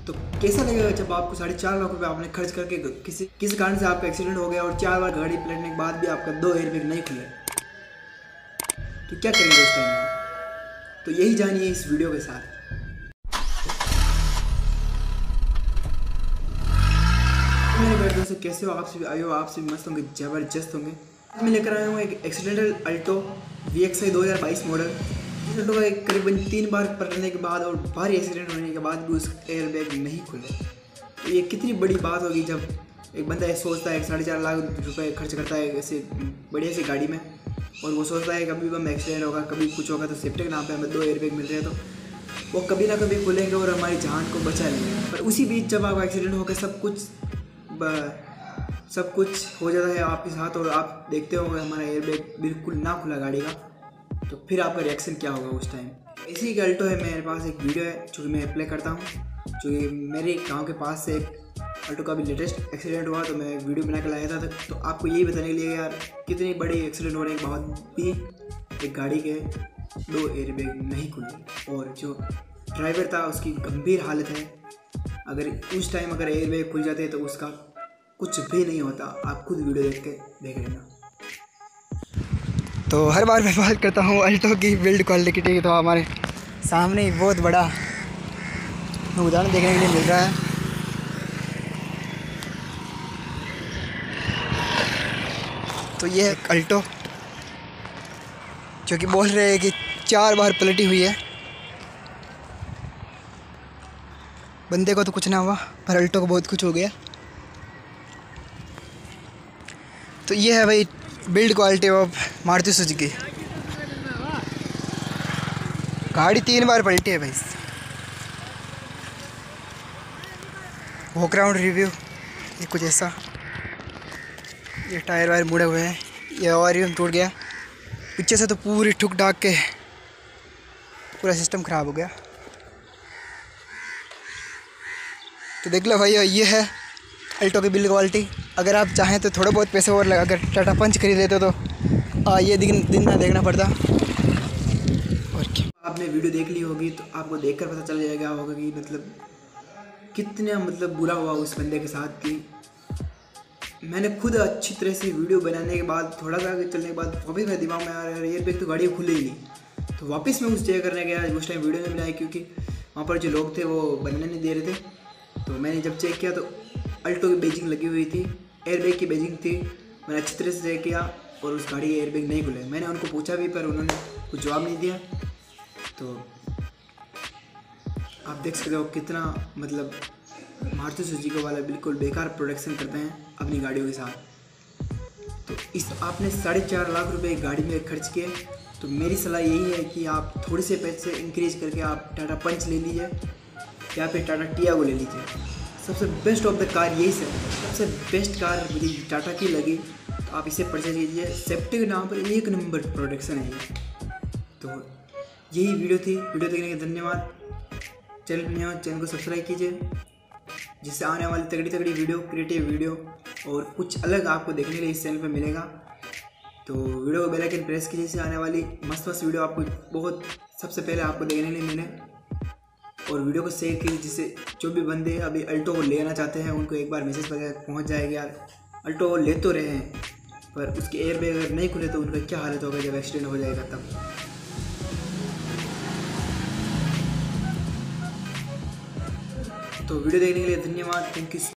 तो कैसा लगेगा जब आपको 4.5 लाख रुपये आपने खर्च करके किसी कारण से आपका एक्सीडेंट हो गया और 4 बार गाड़ी पलटने के बाद भी आपका 2 एयरबैग नहीं खुले, तो क्या करेंगे उस टाइम में? तो यही जानिए इस वीडियो के साथ। मेरे बैठ दोस्तों, कैसे हो? आपसे भी मस्त होंगे, ज़बरदस्त होंगे। मैं लेकर आया हूँ एक एक्सीडेंटल अल्टो VXI 2022 मॉडल। इस अल्टो का करीबन 3 बार पलटने के बाद और भारी एक्सीडेंट होने के बाद भी उस एयरबैग नहीं खुले। तो ये कितनी बड़ी बात होगी जब एक बंदा सोचता है 4.5 लाख रुपए खर्च करता है ऐसे बढ़िया सी गाड़ी में, और वो सोचता है कभी भी एक्सीडेंट होगा, कभी कुछ होगा, तो सेफ्टी के नाम पे हमें 2 एयरबैग मिल रहे हैं, तो वो कभी ना कभी खुलेंगे और हमारी जान को बचा लेंगे। पर उसी बीच जब आपका एक्सीडेंट होकर सब कुछ हो जाता है आपके साथ और आप देखते हो हमारा एयरबैग बिल्कुल ना खुला गाड़ी का, तो फिर आपका रिएक्शन क्या होगा उस टाइम? इसी का अल्टो है, मेरे पास एक वीडियो है जो कि मैं अप्लाई करता हूँ, जो कि मेरे गांव के पास से एक अल्टो का भी लेटेस्ट एक्सीडेंट हुआ, तो मैं वीडियो बना के लाया था। तो आपको यही बताने के लिए यार कितनी बड़ी एक्सीडेंट होने के बाद भी एक गाड़ी के 2 एयरबैग नहीं खुले और जो ड्राइवर था उसकी गंभीर हालत है। अगर उस टाइम अगर एयरबैग खुल जाते तो उसका कुछ भी नहीं होता। आप खुद वीडियो देख लेना। तो हर बार मैं बात करता हूँ अल्टो की बिल्ड क्वालिटी की, तो हमारे सामने ही बहुत बड़ा उदाहरण देखने के लिए मिल रहा है। तो ये है अल्टो जो कि बोल रहे हैं कि 4 बार पलटी हुई है। बंदे को तो कुछ ना हुआ पर अल्टो को बहुत कुछ हो गया। तो ये है भाई build quality of Maruti Suzuki. गाड़ी 3 बार पलटी है भाई। वॉक अराउंड रिव्यू ये कुछ ऐसा। ये टायर वायर मुड़े हुए हैं, ये ओरियम टूट गया पीछे से, तो पूरी ठुक ढाक के पूरा सिस्टम ख़राब हो गया। तो देख लो भाई, ये है अल्टो की बिल्ड क्वालिटी। अगर आप चाहें तो थोड़े बहुत पैसे और लगा, अगर टाटा पंच खरीद लेते तो ये दिन ना देखना पड़ता। और क्या आपने वीडियो देख ली होगी तो आपको देखकर पता चल जाएगा होगा कि मतलब कितना बुरा हुआ उस बंदे के साथ। कि मैंने खुद अच्छी तरह से वीडियो बनाने के बाद थोड़ा सा आगे चलने के बाद वापस मेरे दिमाग में आ रहा है एयरबैग तो गाड़ी खुले ही नहीं। तो वापस मैं उस जगह करने गया, उस टाइम वीडियो नहीं बनाई क्योंकि वहाँ पर जो लोग थे वो बनाने नहीं दे रहे थे। तो मैंने जब चेक किया तो अल्टो की बेजिंग लगी हुई थी, एयरबैग की बेजिंग थी। मैंने अच्छी तरह से चेक किया और उस गाड़ी के एयरबैग नहीं खुले। मैंने उनको पूछा भी पर उन्होंने कुछ जवाब नहीं दिया। तो आप देख सकते हो कितना मारुति सुजुकी वाला बिल्कुल बेकार प्रोडक्शन करते हैं अपनी गाड़ियों के साथ। तो आपने 4.5 लाख रुपए गाड़ी में खर्च किए, तो मेरी सलाह यही है कि आप थोड़े से पैसे इंक्रीज करके आप टाटा पंच ले लीजिए या फिर टाटा टियागो ले लीजिए। सबसे बेस्ट ऑफ द कार यही सबसे बेस्ट कार मुझे टाटा की लगी, तो आप इसे परचेज कीजिए। सेफ्टी के नाम पर 1 नंबर प्रोडक्शन है ये। तो यही वीडियो थी। वीडियो देखने के धन्यवाद। चैनल को सब्सक्राइब कीजिए, जिससे आने वाली तगड़ी वीडियो, क्रिएटिव वीडियो और कुछ अलग आपको देखने के लिए इस चैनल पर मिलेगा। तो वीडियो को बेल आइकन प्रेस कीजिए, जिससे आने वाली मस्त वीडियो आपको सबसे पहले आपको देखने के लिए मिले। और वीडियो को शेयर कीजिए, जिससे जो भी बंदे अभी अल्टो को लेना चाहते हैं उनको एक बार मैसेज वगैरह पहुंच जाएगा यार अल्टो ले तो रहे हैं पर उसके एयरबैग अगर नहीं खुले तो उनका क्या हालत होगा जब एक्सीडेंट हो जाएगा तब। तो वीडियो देखने के लिए धन्यवाद। Thank you.